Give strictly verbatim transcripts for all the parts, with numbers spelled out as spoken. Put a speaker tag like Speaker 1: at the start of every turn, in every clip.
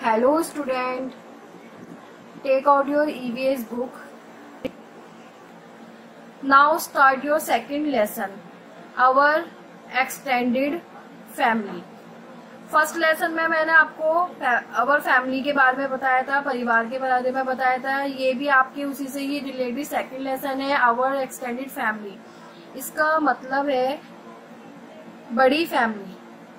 Speaker 1: Hello student, take out your E V S book. Now start your second lesson, our extended family. First lesson में मैंने आपको our family के बारे में बताया था, परिवार के बारे में बताया था। ये भी आपके उसी से ही रिलेटेड सेकंड लेसन है, आवर एक्सटेंडेड फैमिली। इसका मतलब है बड़ी family.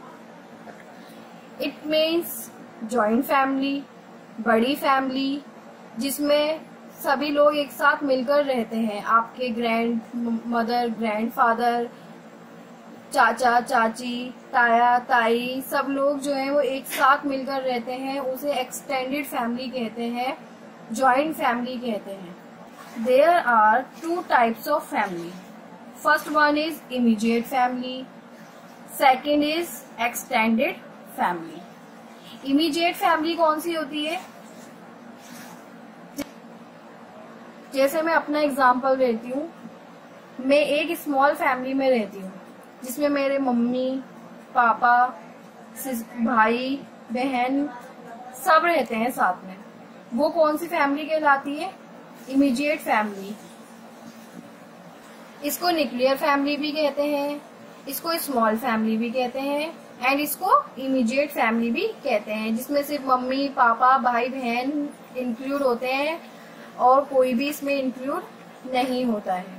Speaker 1: It means joint family, बड़ी फैमिली जिसमें सभी लोग एक साथ मिलकर रहते हैं। आपके ग्रैंड मदर, ग्रैंड फादर, चाचा चाची, ताया ताई, सब लोग जो है वो एक साथ मिलकर रहते हैं। उसे एक्सटेंडेड फैमिली कहते हैं, जॉइंट फैमिली कहते हैं। There are two types of family. First one is immediate family, second is extended family. Immediate family कौन सी होती है? जैसे मैं अपना एग्जांपल देती हूँ, मैं एक स्मॉल फैमिली में रहती हूँ जिसमें मेरे मम्मी पापा, भाई बहन सब रहते हैं साथ में। वो कौन सी फैमिली कहलाती है? Immediate family. इसको न्यूक्लियर फैमिली भी कहते हैं, इसको स्मॉल फैमिली भी कहते हैं एंड इसको इमीडिएट फैमिली भी कहते हैं, जिसमें सिर्फ मम्मी पापा भाई बहन इंक्लूड होते हैं और कोई भी इसमें इंक्लूड नहीं होता है।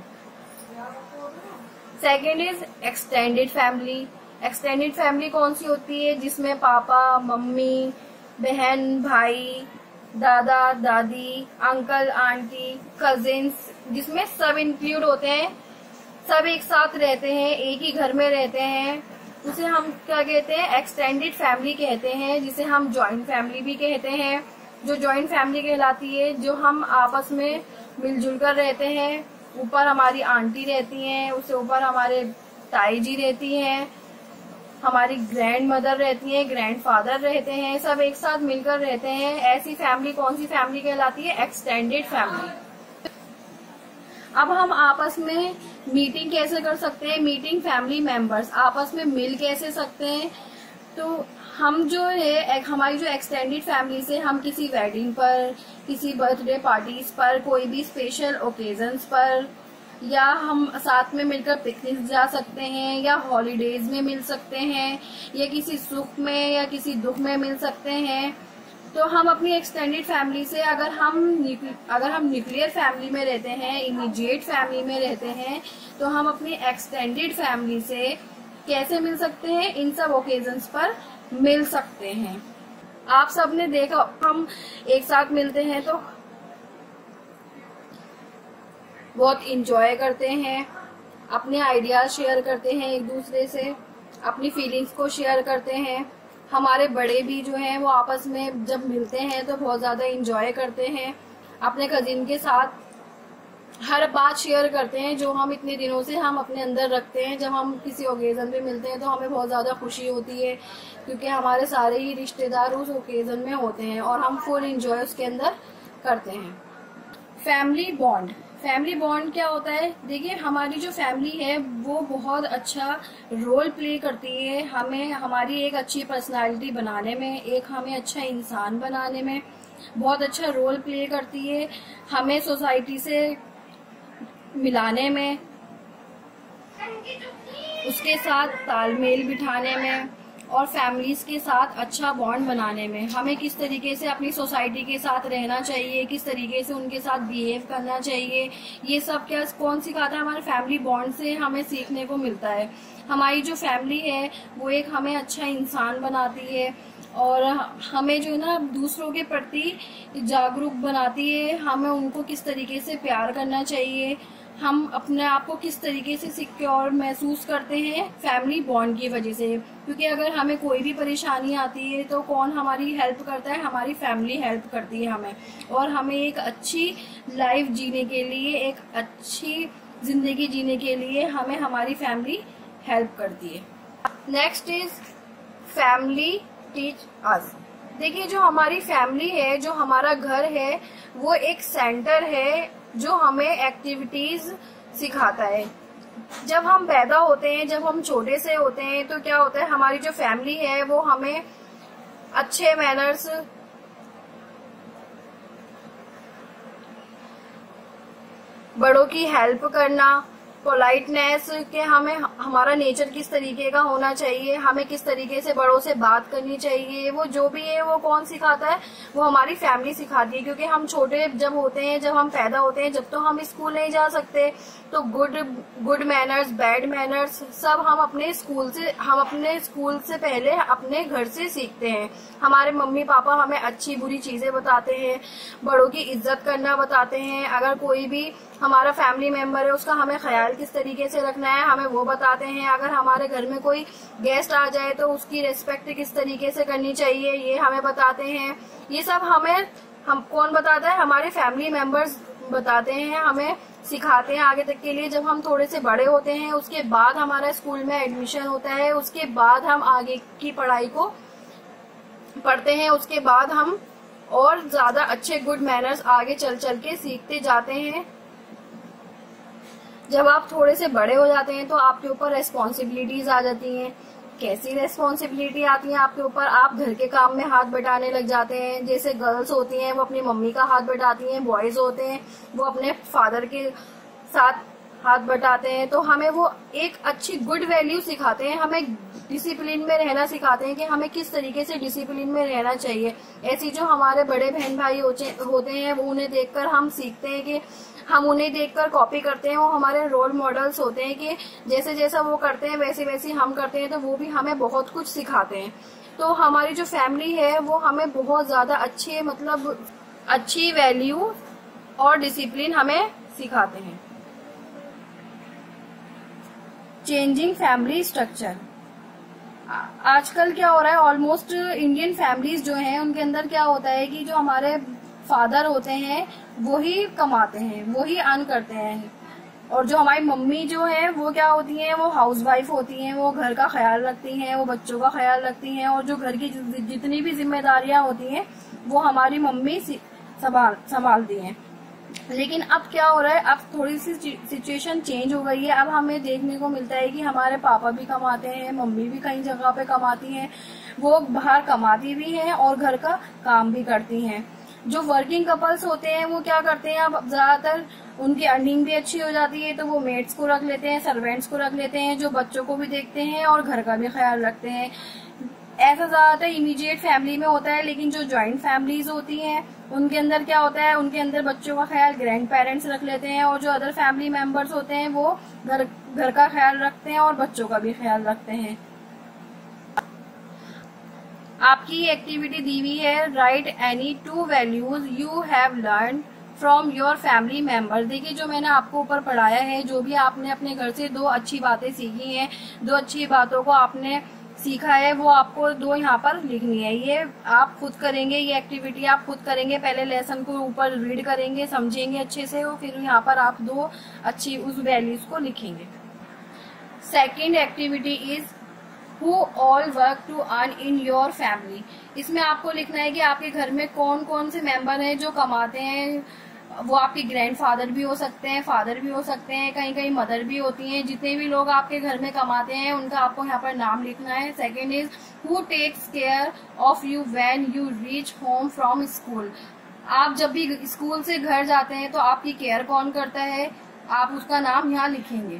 Speaker 1: Second is extended family. Extended family कौन सी होती है? जिसमें पापा मम्मी बहन भाई दादा दादी अंकल आंटी कजिन्स, जिसमें सब इंक्लूड होते हैं, सब एक साथ रहते हैं, एक ही घर में रहते हैं। उसे हम क्या कहते हैं? एक्सटेंडेड फैमिली कहते हैं, जिसे हम जॉइंट फैमिली भी कहते हैं। जो जॉइंट फैमिली कहलाती है, जो हम आपस में मिलजुल कर रहते हैं। ऊपर हमारी आंटी रहती हैं, उससे ऊपर हमारे ताई जी रहती हैं, हमारी ग्रैंड मदर रहती हैं, ग्रैंड फादर रहते हैं, सब एक साथ मिलकर रहते हैं। ऐसी फैमिली कौन सी फैमिली कहलाती है? Extended family. अब हम आपस में मीटिंग कैसे कर सकते हैं? मीटिंग फैमिली मेंबर्स आपस में मिल कैसे सकते हैं? तो हम जो है हमारी जो एक्सटेंडेड फैमिली से हम किसी वेडिंग पर, किसी बर्थडे पार्टीज पर, कोई भी स्पेशल ओकेजन्स पर, या हम साथ में मिलकर पिकनिक जा सकते हैं, या हॉलीडेज में मिल सकते हैं, या किसी सुख में या किसी दुख में मिल सकते हैं। तो हम अपनी एक्सटेंडेड फैमिली से अगर हम अगर हम न्यूक्लियर फैमिली में रहते हैं, इमीडिएट फैमिली में रहते हैं, तो हम अपनी एक्सटेंडेड फैमिली से कैसे मिल सकते हैं? इन सब ओकेजन्स पर मिल सकते हैं। आप सबने देखा, हम एक साथ मिलते हैं तो बहुत इंजॉय करते हैं, अपने आइडियाज शेयर करते हैं एक दूसरे से, अपनी फीलिंग्स को शेयर करते हैं। हमारे बड़े भी जो हैं वो आपस में जब मिलते हैं तो बहुत ज्यादा इंजॉय करते हैं। अपने कजिन के साथ हर बात शेयर करते हैं जो हम इतने दिनों से हम अपने अंदर रखते हैं। जब हम किसी ओकेजन पे मिलते हैं तो हमें बहुत ज्यादा खुशी होती है, क्योंकि हमारे सारे ही रिश्तेदार उस ओकेजन में होते हैं और हम फुल इंजॉय उसके अंदर करते हैं। Family bond. फैमिली बॉन्ड क्या होता है? देखिए, हमारी जो फैमिली है वो बहुत अच्छा रोल प्ले करती है हमें, हमारी एक अच्छी पर्सनालिटी बनाने में, एक हमें अच्छा इंसान बनाने में बहुत अच्छा रोल प्ले करती है। हमें सोसाइटी से मिलाने में, उसके साथ तालमेल बिठाने में और फैमिलीज के साथ अच्छा बॉन्ड बनाने में, हमें किस तरीके से अपनी सोसाइटी के साथ रहना चाहिए, किस तरीके से उनके साथ बिहेव करना चाहिए, ये सब क्या कौन सिखाता है? हमारे फैमिली बॉन्ड से हमें सीखने को मिलता है। हमारी जो फैमिली है वो एक हमें अच्छा इंसान बनाती है और हमें जो है ना दूसरों के प्रति जागरूक बनाती है। हमें उनको किस तरीके से प्यार करना चाहिए, हम अपने आप को किस तरीके से सिक्योर महसूस करते हैं फैमिली बॉन्ड की वजह से। क्योंकि अगर हमें कोई भी परेशानी आती है तो कौन हमारी हेल्प करता है? हमारी फैमिली हेल्प करती है हमें, और हमें एक अच्छी लाइफ जीने के लिए, एक अच्छी जिंदगी जीने के लिए हमें हमारी फैमिली हेल्प करती है। Next is family teach us. देखिए, जो हमारी फैमिली है, जो हमारा घर है, वो एक सेंटर है जो हमें एक्टिविटीज सिखाता है। जब हम पैदा होते हैं, जब हम छोटे से होते हैं, तो क्या होता है? हमारी जो फैमिली है वो हमें अच्छे मैनर्स बड़ों की हेल्प करना, पोलाइटनेस के हमें हमारा नेचर किस तरीके का होना चाहिए, हमें किस तरीके से बड़ों से बात करनी चाहिए, वो जो भी है वो कौन सिखाता है, वो हमारी फैमिली सिखाती है। क्योंकि हम छोटे जब होते हैं, जब हम पैदा होते हैं, जब तो हम स्कूल नहीं जा सकते, तो good good manners, bad manners सब हम अपने स्कूल से हम अपने स्कूल से पहले अपने घर से सीखते हैं। हमारे मम्मी पापा हमें अच्छी बुरी चीजें बताते हैं, बड़ों की इज्जत करना बताते हैं। अगर कोई भी हमारा फैमिली मेंबर है उसका हमें ख्याल किस तरीके से रखना है हमें वो बताते हैं। अगर हमारे घर में कोई गेस्ट आ जाए तो उसकी रेस्पेक्ट किस तरीके से करनी चाहिए ये हमें बताते हैं। ये सब हमें हम कौन बताता है, हमारे फैमिली मेंबर्स बताते हैं, हमें सिखाते हैं आगे तक के लिए। जब हम थोड़े से बड़े होते हैं उसके बाद हमारा स्कूल में एडमिशन होता है, उसके बाद हम आगे की पढ़ाई को पढ़ते हैं, उसके बाद हम और ज्यादा अच्छे गुड मैनर्स आगे चल चल के सीखते जाते हैं। जब आप थोड़े से बड़े हो जाते हैं तो आपके ऊपर रेस्पॉन्सिबिलिटीज आ जाती हैं। कैसी रेस्पॉन्सिबिलिटी आती है आपके ऊपर, आप घर के काम में हाथ बटाने लग जाते हैं। जैसे गर्ल्स होती हैं वो अपनी मम्मी का हाथ बटाती हैं, बॉयज होते हैं वो अपने फादर के साथ हाथ बटाते हैं। तो हमें वो एक अच्छी गुड वैल्यू सिखाते हैं, हमें डिसिप्लिन में रहना सिखाते हैं कि हमें किस तरीके से डिसिप्लिन में रहना चाहिए। ऐसी जो हमारे बड़े बहन भाई होते हैं वो उन्हें देखकर हम सीखते हैं कि हम उन्हें देखकर कॉपी करते हैं, वो हमारे रोल मॉडल्स होते हैं कि जैसे जैसा वो करते हैं वैसे वैसे हम करते हैं, तो वो भी हमें बहुत कुछ सिखाते हैं। तो हमारी जो फैमिली है वो हमें बहुत ज्यादा अच्छे मतलब अच्छी वैल्यू और डिसिप्लिन हमें सिखाते हैं। चेंजिंग फैमिली स्ट्रक्चर, आजकल क्या हो रहा है, ऑलमोस्ट इंडियन फैमिलीज जो हैं उनके अंदर क्या होता है कि जो हमारे फादर होते हैं वो ही कमाते हैं, वो ही अर्न करते हैं, और जो हमारी मम्मी जो है वो क्या होती हैं, वो हाउसवाइफ होती हैं, वो घर का ख्याल रखती हैं, वो बच्चों का ख्याल रखती हैं, और जो घर की जितनी भी जिम्मेदारियां होती हैं वो हमारी मम्मी संभाल संभालती हैं। लेकिन अब क्या हो रहा है, अब थोड़ी सी सिचुएशन चेंज हो गई है। अब हमें देखने को मिलता है कि हमारे पापा भी कमाते हैं, मम्मी भी कई जगह पे कमाती हैं, वो बाहर कमाती भी हैं और घर का काम भी करती हैं। जो वर्किंग कपल्स होते हैं वो क्या करते हैं, अब ज्यादातर उनकी अर्निंग भी अच्छी हो जाती है तो वो मेड्स को रख लेते हैं, सर्वेंट्स को रख लेते हैं, जो बच्चों को भी देखते हैं और घर का भी ख्याल रखते हैं। ऐसा ज्यादातर इमीडिएट फैमिली में होता है। लेकिन जो ज्वाइंट फैमिलीज होती हैं उनके अंदर क्या होता है, उनके अंदर बच्चों का ख्याल ग्रैंड पेरेंट्स रख लेते हैं, और जो अदर फैमिली मेंबर्स होते हैं वो घर घर का ख्याल रखते हैं और बच्चों का भी ख्याल रखते हैं। आपकी एक्टिविटी दी हुई है, write any two values you have learn from your family member. देखिए जो मैंने आपको ऊपर पढ़ाया है, जो भी आपने अपने घर से दो अच्छी बातें सीखी हैं, दो अच्छी बातों को आपने सीखा है, वो आपको दो यहाँ पर लिखनी है। ये आप खुद करेंगे, ये एक्टिविटी आप खुद करेंगे, पहले लेसन को ऊपर रीड करेंगे, समझेंगे अच्छे से, और फिर यहाँ पर आप दो अच्छी उस वैल्यूज को लिखेंगे। Second activity is Who all work to earn in your family। इसमें आपको लिखना है कि आपके घर में कौन कौन से मेंबर हैं जो कमाते हैं। वो आपके ग्रैंडफादर भी हो सकते हैं, फादर भी हो सकते हैं, कहीं कहीं मदर भी होती हैं। जितने भी लोग आपके घर में कमाते हैं उनका आपको यहाँ पर नाम लिखना है। Second is who takes care of you when you reach home from school. आप जब भी स्कूल से घर जाते हैं तो आपकी केयर कौन करता है, आप उसका नाम यहाँ लिखेंगे।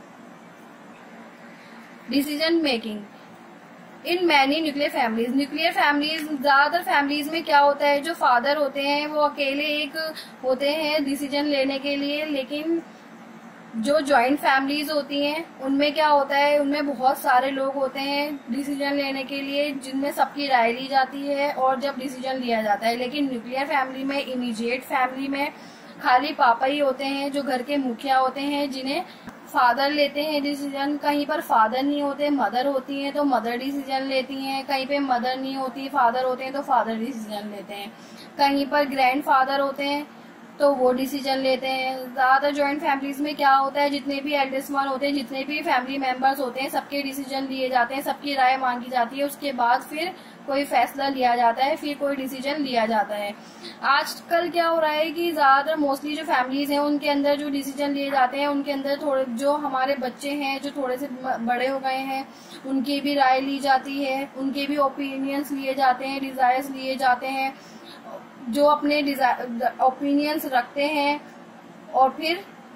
Speaker 1: Decision making in many nuclear families. Nuclear families ज्यादातर फैमिलीज में क्या होता है, जो फादर होते हैं वो अकेले एक होते हैं डिसीजन लेने के लिए। लेकिन जो जॉइंट फैमिलीज होती हैं उनमें क्या होता है, उनमें बहुत सारे लोग होते हैं डिसीजन लेने के लिए, जिनमें सबकी राय ली जाती है और जब डिसीजन लिया जाता है। लेकिन न्यूक्लियर फैमिली में, इमीडिएट फैमिली में खाली पापा ही होते हैं जो घर के मुखिया होते हैं, जिन्हें फादर लेते हैं डिसीजन। कहीं पर फादर नहीं होते, मदर होती हैं तो मदर डिसीजन लेती हैं। कहीं पे मदर नहीं होती, फादर होते हैं तो फादर डिसीजन लेते हैं। कहीं पर ग्रैंड फादर होते हैं तो वो डिसीजन लेते हैं। ज्यादातर जॉइंट फैमिलीज में क्या होता है, जितने भी एल्डेस्ट वन होते हैं, जितने भी फैमिली मेंबर्स होते हैं, सबके डिसीजन लिए जाते हैं, सबकी राय मांगी जाती है, उसके बाद फिर कोई फैसला लिया जाता है, फिर कोई डिसीजन लिया जाता है। आजकल क्या हो रहा है कि ज्यादातर मोस्टली जो फैमिलीज हैं उनके अंदर जो डिसीजन लिए जाते हैं, उनके अंदर थोड़े जो हमारे बच्चे हैं जो थोड़े से बड़े हो गए हैं उनकी भी राय ली जाती है, उनके भी ओपिनियंस लिए जाते हैं, डिजायर्स लिए जाते हैं। जो अपने ओपिनियंस रखते हैं और फिर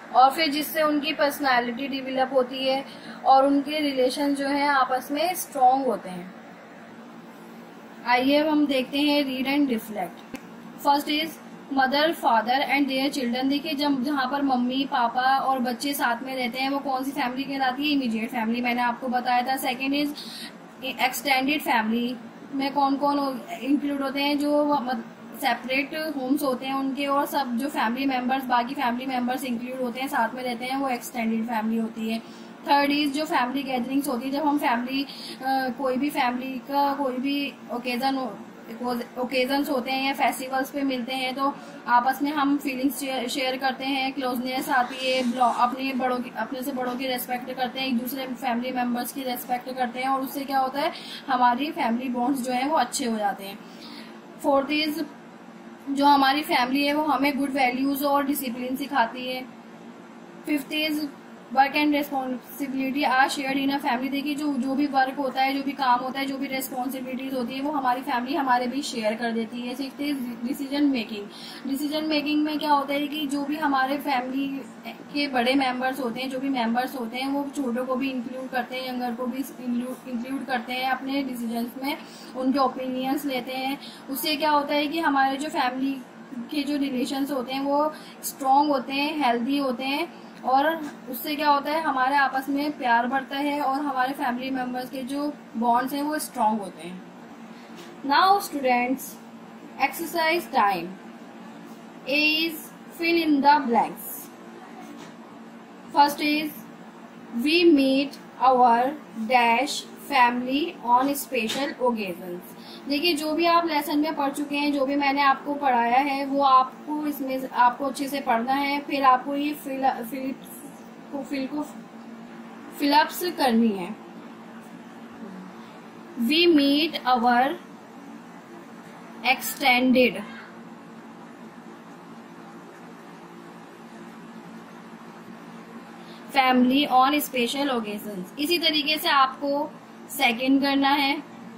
Speaker 1: और फिर जिससे उनकी पर्सनालिटी डेवलप होती है और उनके रिलेशन जो है आपस में स्ट्रॉन्ग होते हैं। आइए अब हम देखते हैं read and reflect. First is mother father and their children. देखिए जब जहाँ पर मम्मी पापा और बच्चे साथ में रहते हैं वो कौन सी फैमिली कहलाती है? इमीडिएट फैमिली, मैंने आपको बताया था। सेकेंड इज एक्सटेंडेड फैमिली में कौन कौन इंक्लूड होते हैं? जो सेपरेट होम्स होते हैं उनके और सब जो फैमिली मेंबर्स बाकी फैमिली मेंबर्स इंक्लूड होते हैं साथ में रहते हैं, वो एक्सटेंडेड फैमिली होती है। थर्ड इज जो फैमिली गैदरिंग्स होती है, जब हम फैमिली कोई भी फैमिली का कोई भी ओकेजन ओकेजन्स होते हैं या फेस्टिवल्स पे मिलते हैं तो आपस में हम फीलिंग्स शेयर करते हैं, क्लोजनेस आती है, अपने बड़ों की अपने से बड़ों की रेस्पेक्ट करते हैं, एक दूसरे फैमिली मेंबर्स की रेस्पेक्ट करते हैं और उससे क्या होता है हमारी फैमिली बॉन्ड्स जो है वो अच्छे हो जाते हैं। फोर्थ इज जो हमारी फैमिली है वो हमें गुड वैल्यूज और डिसिप्लिन सिखाती है। Fifth is work and responsibility are shared in a family. देखिए जो जो भी वर्क होता है, जो भी काम होता है, जो भी रेस्पॉन्सिबिलिटीज होती है वो हमारी फैमिली हमारे भी शेयर कर देती है। Sixth is decision making. Decision making में क्या होता है कि जो भी हमारे फैमिली के बड़े मेंबर्स होते हैं, जो भी मेंबर्स होते हैं वो छोटों को भी इंक्लूड करते हैं, यंगर को भी इंक्लूड करते हैं अपने डिसीजंस में, उनके ओपिनियंस लेते हैं। उससे क्या होता है कि हमारे जो फैमिली के जो रिलेशंस होते हैं वो स्ट्रॉन्ग होते हैं, हेल्दी होते हैं और उससे क्या होता है हमारे आपस में प्यार बढ़ता है और हमारे फैमिली मेंबर्स के जो बॉन्ड्स हैं वो स्ट्रॉन्ग होते हैं। Now students, exercise time. A is fill in the blanks. First is we meet our dash family on special occasions. देखिए जो भी आप लेसन में पढ़ चुके हैं, जो भी मैंने आपको पढ़ाया है वो आपको इसमें आपको अच्छे से पढ़ना है, फिर आपको ये फिल फिल को फिल को फिलअप्स करनी है। We meet our extended family on special occasions. इसी तरीके से आपको सेकंड करना है,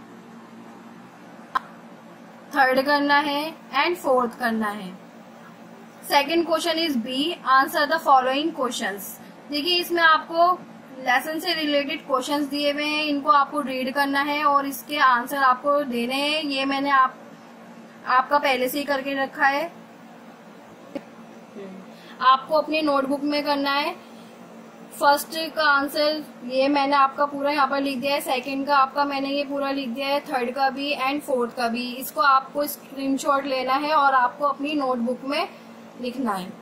Speaker 1: थर्ड करना है एंड फोर्थ करना है। Second question is B, answer the following questions. देखिए इसमें आपको लेसन से रिलेटेड क्वेश्चंस दिए हुए हैं, इनको आपको रीड करना है और इसके आंसर आपको देने हैं। ये मैंने आप आपका पहले से ही करके रखा है, आपको अपनी नोटबुक में करना है। फर्स्ट का आंसर ये मैंने आपका पूरा यहाँ पर लिख दिया है, सेकंड का आपका मैंने ये पूरा लिख दिया है, थर्ड का भी एंड फोर्थ का भी। इसको आपको स्क्रीनशॉट लेना है और आपको अपनी नोटबुक में लिखना है।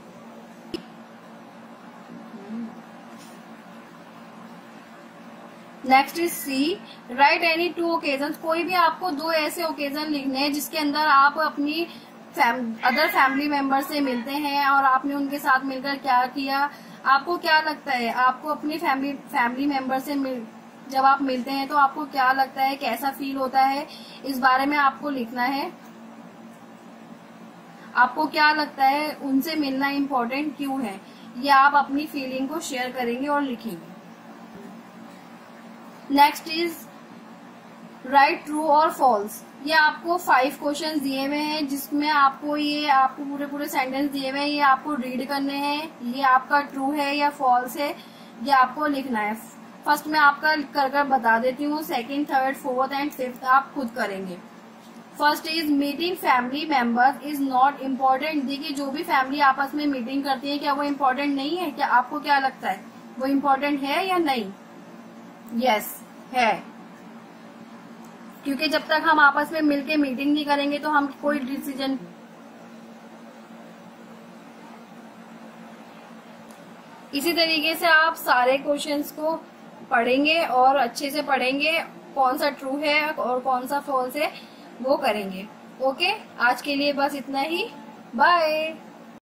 Speaker 1: Next is C, write any two occasion. कोई भी आपको दो ऐसे ओकेजन लिखने हैं जिसके अंदर आप अपनी फैम, अदर फैमिली मेंबर से मिलते हैं और आपने उनके साथ मिलकर क्या किया। आपको क्या लगता है, आपको अपनी फैमिली फैमिली मेंबर से मिल जब आप मिलते हैं तो आपको क्या लगता है, कैसा फील होता है, इस बारे में आपको लिखना है। आपको क्या लगता है उनसे मिलना इम्पोर्टेंट क्यों है, ये आप अपनी फीलिंग को शेयर करेंगे और लिखेंगे। नेक्स्ट इज राइट ट्रू और फॉल्स। ये आपको फाइव क्वेश्चन दिए हुए हैं जिसमें आपको ये आपको पूरे पूरे सेंटेंस दिए हुए हैं, ये आपको रीड करने हैं, ये आपका ट्रू है या फॉल्स है ये आपको लिखना है। फर्स्ट मैं आपका कर कर बता देती हूँ, second third fourth and fifth आप खुद करेंगे। First is meeting family members is not important. देखिए जो भी फैमिली आपस में मीटिंग करती है क्या वो इम्पोर्टेंट नहीं है? क्या आपको क्या लगता है वो इम्पोर्टेंट है या नहीं? यस है, क्योंकि जब तक हम आपस में मिलके मीटिंग नहीं करेंगे तो हम कोई डिसीजन इसी तरीके से आप सारे क्वेश्चंस को पढ़ेंगे और अच्छे से पढ़ेंगे, कौन सा ट्रू है और कौन सा फॉल्स है वो करेंगे। ओके, आज के लिए बस इतना ही, बाय।